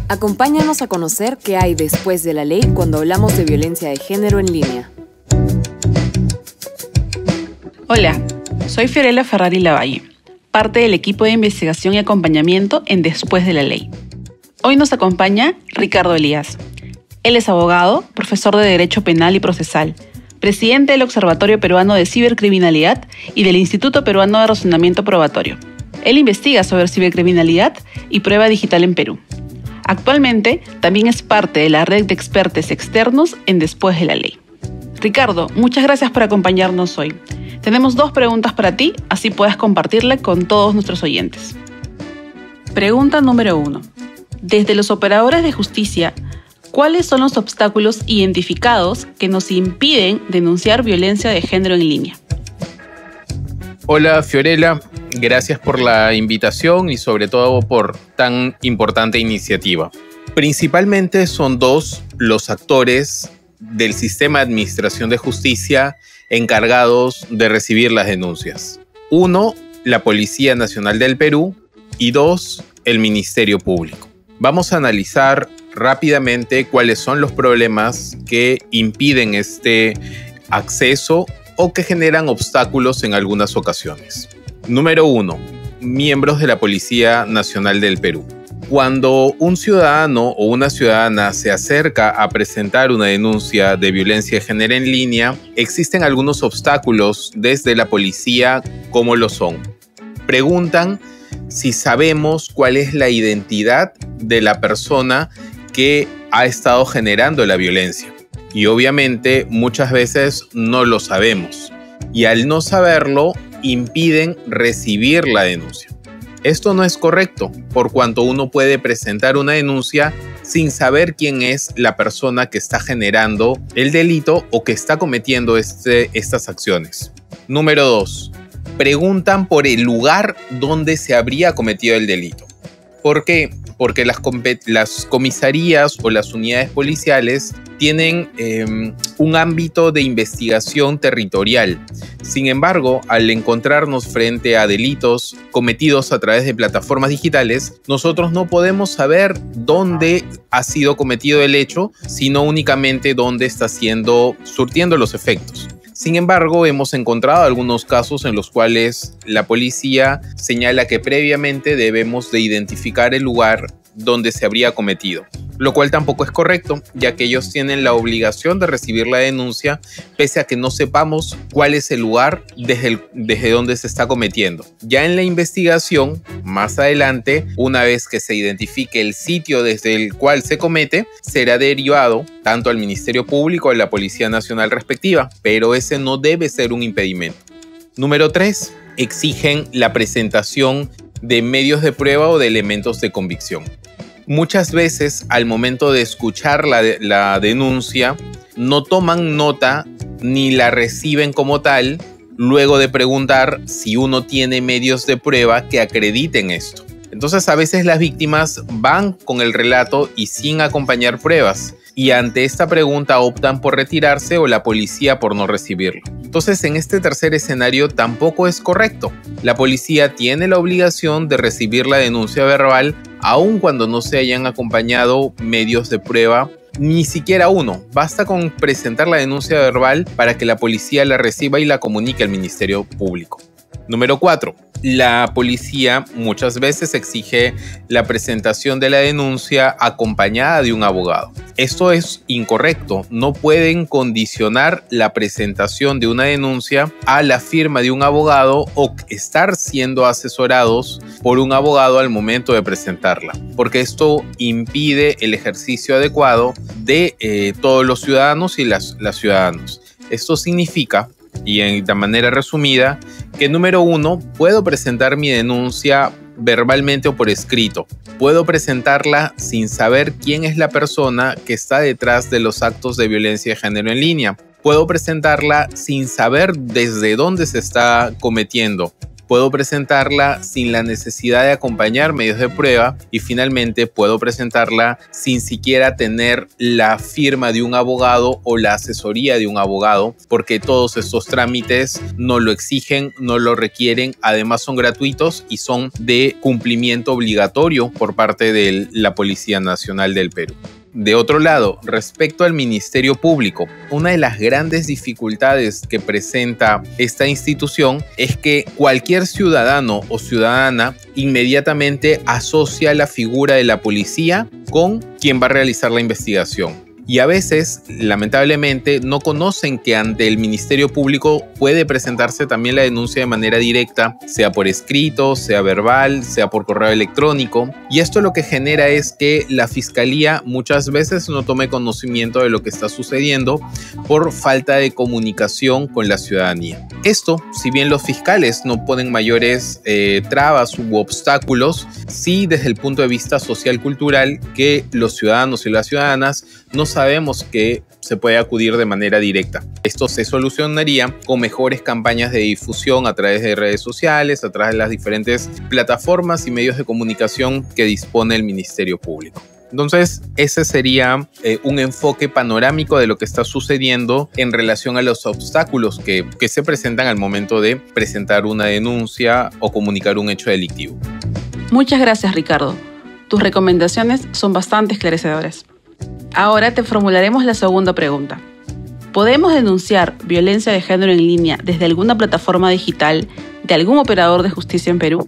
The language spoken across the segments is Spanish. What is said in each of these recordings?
Acompáñanos a conocer qué hay después de la ley cuando hablamos de violencia de género en línea. Hola, soy Fiorella Ferrari Lavalle, parte del equipo de investigación y acompañamiento en Después de la Ley. Hoy nos acompaña Ricardo Elías. Él es abogado, profesor de Derecho Penal y Procesal, presidente del Observatorio Peruano de Cibercriminalidad y del Instituto Peruano de Razonamiento Probatorio. Él investiga sobre cibercriminalidad y prueba digital en Perú. Actualmente, también es parte de la red de expertos externos en Después de la Ley. Ricardo, muchas gracias por acompañarnos hoy. Tenemos 2 preguntas para ti, así puedes compartirla con todos nuestros oyentes. Pregunta número 1. Desde los operadores de justicia, ¿cuáles son los obstáculos identificados que nos impiden denunciar violencia de género en línea? Hola Fiorella, gracias por la invitación y sobre todo por tan importante iniciativa. Principalmente son 2 los actores del sistema de administración de justicia encargados de recibir las denuncias. 1, la Policía Nacional del Perú y 2, el Ministerio Público. Vamos a analizar rápidamente cuáles son los problemas que impiden este acceso o que generan obstáculos en algunas ocasiones. Número 1. Miembros de la Policía Nacional del Perú. Cuando un ciudadano o una ciudadana se acerca a presentar una denuncia de violencia de género en línea, existen algunos obstáculos desde la policía, como lo son. Preguntan si sabemos cuál es la identidad de la persona que ha estado generando la violencia. Y obviamente muchas veces no lo sabemos. Y al no saberlo, impiden recibir la denuncia. Esto no es correcto, por cuanto uno puede presentar una denuncia sin saber quién es la persona que está generando el delito o que está cometiendo estas acciones. Número 2. Preguntan por el lugar donde se habría cometido el delito. ¿Por qué? Porque las comisarías o las unidades policiales tienen un ámbito de investigación territorial. Sin embargo, al encontrarnos frente a delitos cometidos a través de plataformas digitales, nosotros no podemos saber dónde ha sido cometido el hecho, sino únicamente dónde está surtiendo los efectos. Sin embargo, hemos encontrado algunos casos en los cuales la policía señala que previamente debemos de identificar el lugar donde se habría cometido, lo cual tampoco es correcto, ya que ellos tienen la obligación de recibir la denuncia pese a que no sepamos cuál es el lugar desde donde se está cometiendo. Ya en la investigación, más adelante, una vez que se identifique el sitio desde el cual se comete, será derivado tanto al Ministerio Público o a la Policía Nacional respectiva, pero ese no debe ser un impedimento. Número 3. Exigen la presentación de medios de prueba o de elementos de convicción. Muchas veces, al momento de escuchar la denuncia, no toman nota ni la reciben como tal, luego de preguntar si uno tiene medios de prueba que acrediten esto. Entonces, a veces las víctimas van con el relato y sin acompañar pruebas, y ante esta pregunta optan por retirarse o la policía por no recibirlo. Entonces, en este tercer escenario tampoco es correcto. La policía tiene la obligación de recibir la denuncia verbal aun cuando no se hayan acompañado medios de prueba, ni siquiera uno. Basta con presentar la denuncia verbal para que la policía la reciba y la comunique al Ministerio Público. Número 4. La policía muchas veces exige la presentación de la denuncia acompañada de un abogado. Esto es incorrecto. No pueden condicionar la presentación de una denuncia a la firma de un abogado o estar siendo asesorados por un abogado al momento de presentarla, porque esto impide el ejercicio adecuado de todos los ciudadanos y las ciudadanos. Esto significa, y de manera resumida, que número 1, puedo presentar mi denuncia verbalmente o por escrito. Puedo presentarla sin saber quién es la persona que está detrás de los actos de violencia de género en línea. Puedo presentarla sin saber desde dónde se está cometiendo. puedo presentarla sin la necesidad de acompañar medios de prueba y finalmente puedo presentarla sin siquiera tener la firma de un abogado o la asesoría de un abogado, porque todos estos trámites no lo exigen, no lo requieren, además son gratuitos y son de cumplimiento obligatorio por parte de la Policía Nacional del Perú. De otro lado, respecto al Ministerio Público, una de las grandes dificultades que presenta esta institución es que cualquier ciudadano o ciudadana inmediatamente asocia la figura de la policía con quien va a realizar la investigación. Y a veces, lamentablemente, no conocen que ante el Ministerio Público puede presentarse también la denuncia de manera directa, sea por escrito, sea verbal, sea por correo electrónico. Y esto lo que genera es que la Fiscalía muchas veces no tome conocimiento de lo que está sucediendo por falta de comunicación con la ciudadanía. Esto, si bien los fiscales no ponen mayores trabas u obstáculos, sí desde el punto de vista social-cultural que los ciudadanos y las ciudadanas no sabemos que se puede acudir de manera directa. Esto se solucionaría con mejores campañas de difusión a través de redes sociales, a través de las diferentes plataformas y medios de comunicación que dispone el Ministerio Público. Entonces, ese sería un enfoque panorámico de lo que está sucediendo en relación a los obstáculos que se presentan al momento de presentar una denuncia o comunicar un hecho delictivo. Muchas gracias, Ricardo. Tus recomendaciones son bastante esclarecedoras. Ahora te formularemos la segunda pregunta. ¿Podemos denunciar violencia de género en línea desde alguna plataforma digital de algún operador de justicia en Perú?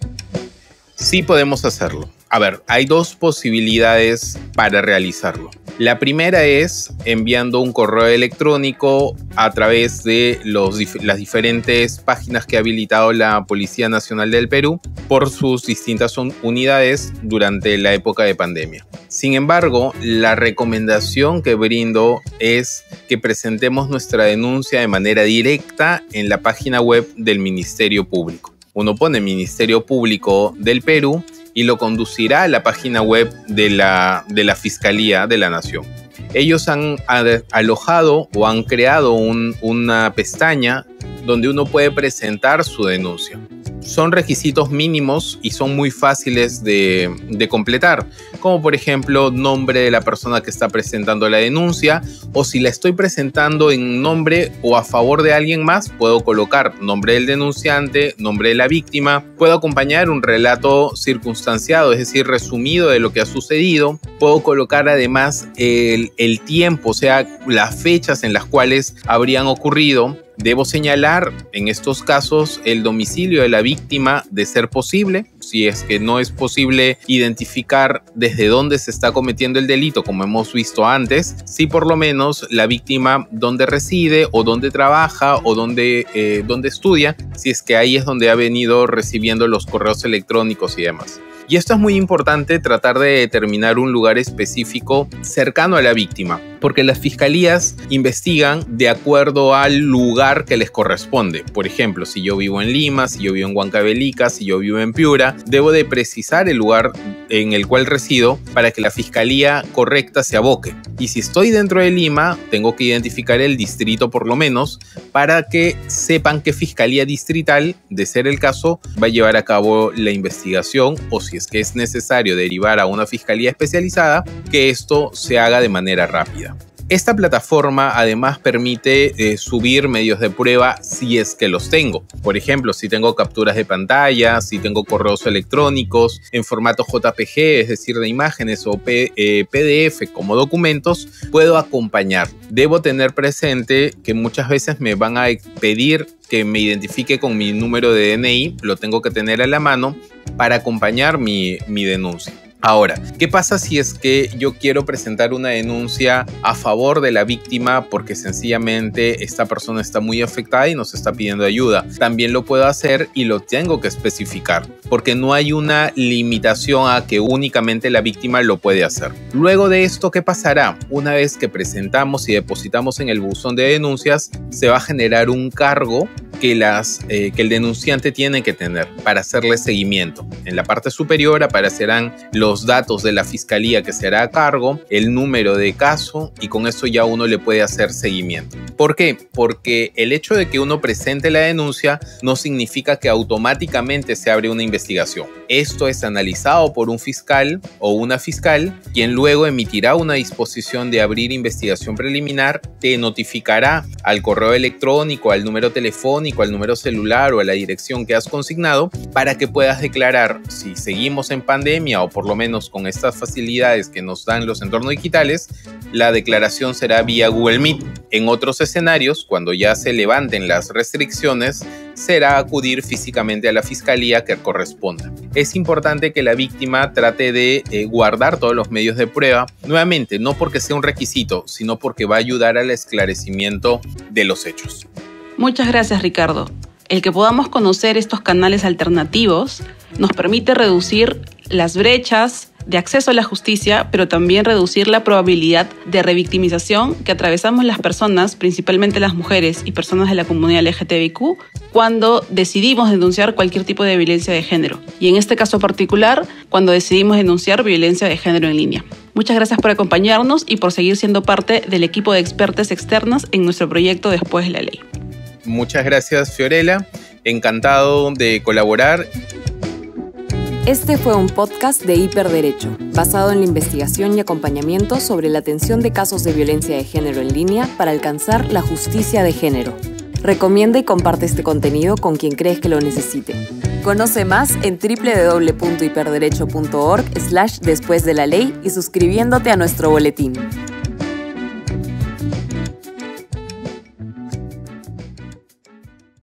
Sí podemos hacerlo. A ver, hay dos posibilidades para realizarlo. La primera es enviando un correo electrónico a través de las diferentes páginas que ha habilitado la Policía Nacional del Perú por sus distintas unidades durante la época de pandemia. Sin embargo, la recomendación que brindo es que presentemos nuestra denuncia de manera directa en la página web del Ministerio Público. Uno pone Ministerio Público del Perú y lo conducirá a la página web de la Fiscalía de la Nación. Ellos han alojado o han creado una pestaña donde uno puede presentar su denuncia. Son requisitos mínimos y son muy fáciles de completar, como por ejemplo nombre de la persona que está presentando la denuncia, o si la estoy presentando en nombre o a favor de alguien más, puedo colocar nombre del denunciante, nombre de la víctima, puedo acompañar un relato circunstanciado, es decir, resumido de lo que ha sucedido, puedo colocar además el tiempo, o sea, las fechas en las cuales habrían ocurrido. Debo señalar en estos casos el domicilio de la víctima de ser posible. Si es que no es posible identificar desde dónde se está cometiendo el delito, como hemos visto antes, sí por lo menos la víctima dónde reside o dónde trabaja o dónde estudia, si es que ahí es donde ha venido recibiendo los correos electrónicos y demás. Y esto es muy importante, tratar de determinar un lugar específico cercano a la víctima, porque las fiscalías investigan de acuerdo al lugar que les corresponde. Por ejemplo, si yo vivo en Lima, si yo vivo en Huancavelica, si yo vivo en Piura, debo de precisar el lugar en el cual resido para que la fiscalía correcta se aboque. Y si estoy dentro de Lima, tengo que identificar el distrito por lo menos para que sepan qué fiscalía distrital, de ser el caso, va a llevar a cabo la investigación, o si es que es necesario derivar a una fiscalía especializada, que esto se haga de manera rápida. Esta plataforma además permite subir medios de prueba si es que los tengo. Por ejemplo, si tengo capturas de pantalla, si tengo correos electrónicos en formato JPG, es decir, de imágenes o PDF como documentos, puedo acompañar. Debo tener presente que muchas veces me van a pedir que me identifique con mi número de DNI, lo tengo que tener a la mano para acompañar mi denuncia. Ahora, ¿qué pasa si es que yo quiero presentar una denuncia a favor de la víctima porque sencillamente esta persona está muy afectada y nos está pidiendo ayuda? También lo puedo hacer y lo tengo que especificar, porque no hay una limitación a que únicamente la víctima lo puede hacer. Luego de esto, ¿qué pasará? Una vez que presentamos y depositamos en el buzón de denuncias, se va a generar un cargo que el denunciante tiene que tener para hacerle seguimiento. En la parte superior aparecerán los los datos de la fiscalía que se hará a cargo, el número de caso, y con eso ya uno le puede hacer seguimiento. ¿Por qué? Porque el hecho de que uno presente la denuncia no significa que automáticamente se abre una investigación. Esto es analizado por un fiscal o una fiscal, quien luego emitirá una disposición de abrir investigación preliminar, te notificará al correo electrónico, al número telefónico, al número celular o a la dirección que has consignado para que puedas declarar si seguimos en pandemia o por lo menos con estas facilidades que nos dan los entornos digitales. La declaración será vía Google Meet. En otros escenarios, cuando ya se levanten las restricciones, será acudir físicamente a la fiscalía que corresponda. Es importante que la víctima trate de guardar todos los medios de prueba, nuevamente, no porque sea un requisito, sino porque va a ayudar al esclarecimiento de los hechos. Muchas gracias, Ricardo. El que podamos conocer estos canales alternativos nos permite reducir las brechas de acceso a la justicia, pero también reducir la probabilidad de revictimización que atravesamos las personas, principalmente las mujeres y personas de la comunidad LGTBIQ, cuando decidimos denunciar cualquier tipo de violencia de género. Y en este caso particular, cuando decidimos denunciar violencia de género en línea. Muchas gracias por acompañarnos y por seguir siendo parte del equipo de expertas externas en nuestro proyecto Después de la Ley. Muchas gracias, Fiorella. Encantado de colaborar. Este fue un podcast de Hiperderecho, basado en la investigación y acompañamiento sobre la atención de casos de violencia de género en línea para alcanzar la justicia de género. Recomienda y comparte este contenido con quien crees que lo necesite. Conoce más en www.hiperderecho.org/después de la ley y suscribiéndote a nuestro boletín.